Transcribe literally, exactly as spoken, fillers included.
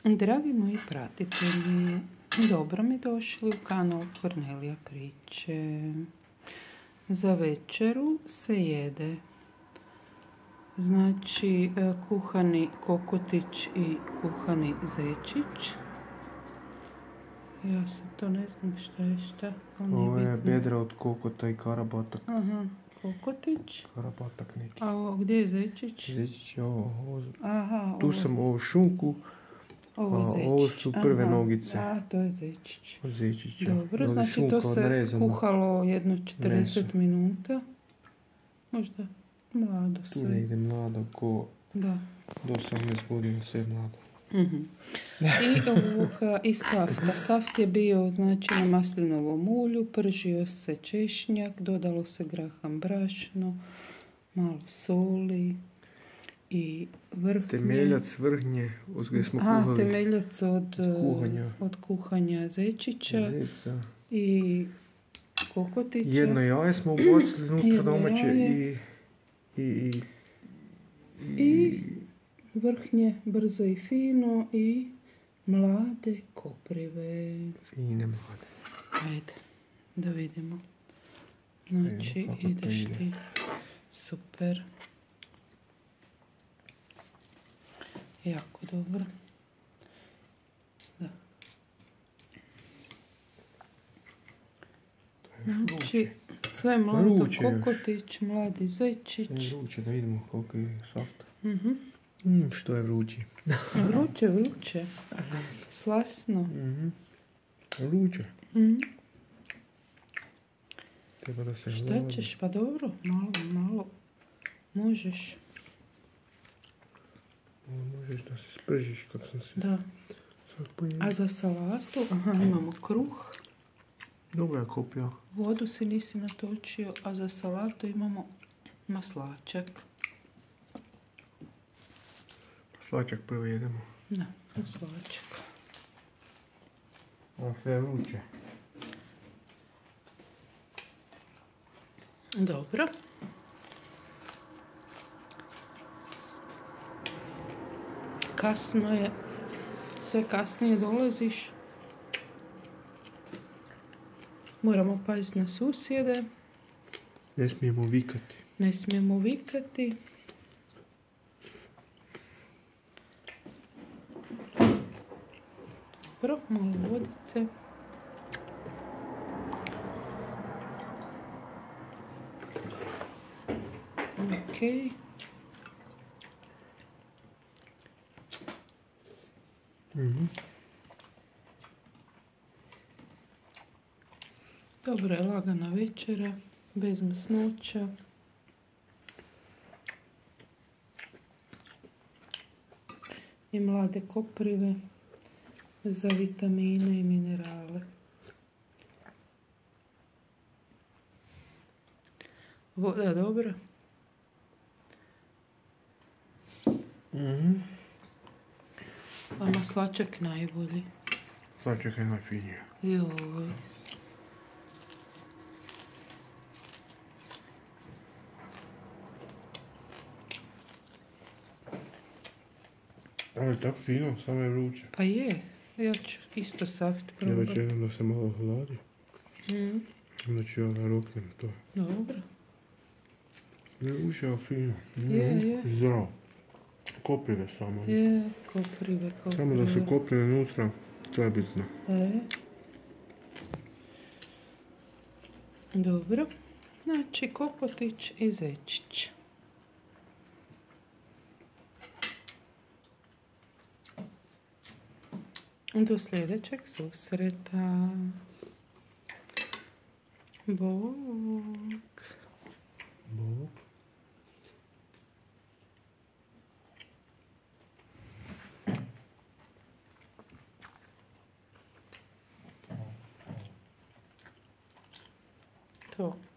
Dragi moji pratitelji, dobro mi došli u kanal Kornelija priče. Za večeru se jede, znači, kuhani kokotić i kuhani zečić. Ja sad to ne znam šta je šta. Ovo je bedra od kokota i karabatak. Aha, kokotić. Karabatak neki. A ovo, gdje je zečić? Zečić je ovo. ovo. Aha, tu ovo. sam ovo šunku. Ovo je zečić. Ovo su prve Aha, nogice. A, to je zečić. Zečića. Dobro, znači to se odrezano. Kuhalo jedno četrdeset Meso. minuta. Možda mlado sve. Tu negdje mlado, ko da. Do osamnaest godina sve mlado. Uh-huh. I, ovoga, I safta. Saft je bio, znači, na maslinovom ulju, pržio se češnjak, dodalo se graham, brašno, malo soli i vrhnje. Temeljac vrhnje, od gdje smo A, kuhali. temeljac od kuhanja, od kuhanja zečića. Zeca. I kokotića. Jedno jaje smo ubacili unutra domaće i i, i, i, i vrhnje brzo i fino i mlade koprive. Fine mlade. Ajde, da vidimo. Znači, ideš ide. ti. Super. Jako dobro. Da. Znači, sve mlado kokotić, mladi zečić. Sve vruće, da vidimo koliko je safta. Uh-huh. Mm, što je vruće? Vruće, vruće. Slasno. Mm-hmm. Vruće. Mm. Treba da se Šta hladi. ćeš? Pa dobro, malo, malo. Možeš. Možeš da se spržiš kad sam se... Da. A za salatu, aha, imamo kruh. Dobro je kopija. Vodu si nisi natočio, a za salatu imamo maslačak. Maslačak prvo jedemo. Da, maslačak. A sve je vruće. Dobro. Kasno je, sve kasnije dolaziš. Moramo paziti na susjede. Ne smijemo vikati. Ne smijemo vikati. Dobro, malo vodice. Okej. Mm-hmm. Dobro je, lagana večera, bez masnoća. I mlade koprive za vitamine i minerale. Voda dobra. Mm-hmm. A maslačak najbolji. Maslačak je najfiniji. Joj. Ovo je tako fino, samo je vruće. Pa je, ja ću isto saft probati. Ja već jednom da se malo hladi. Mm. Onda ću ja da roknem to. Dobro. Ne vruće, ali fino. Mm. Je, je. Zdravo. Koprive samo. Je, koprive, koprive. Samo da se koprive unutra, to je bitno. E. Dobro. Znači, kokotić i zečić. Do sljedećeg susreta. Bog. Bog. To.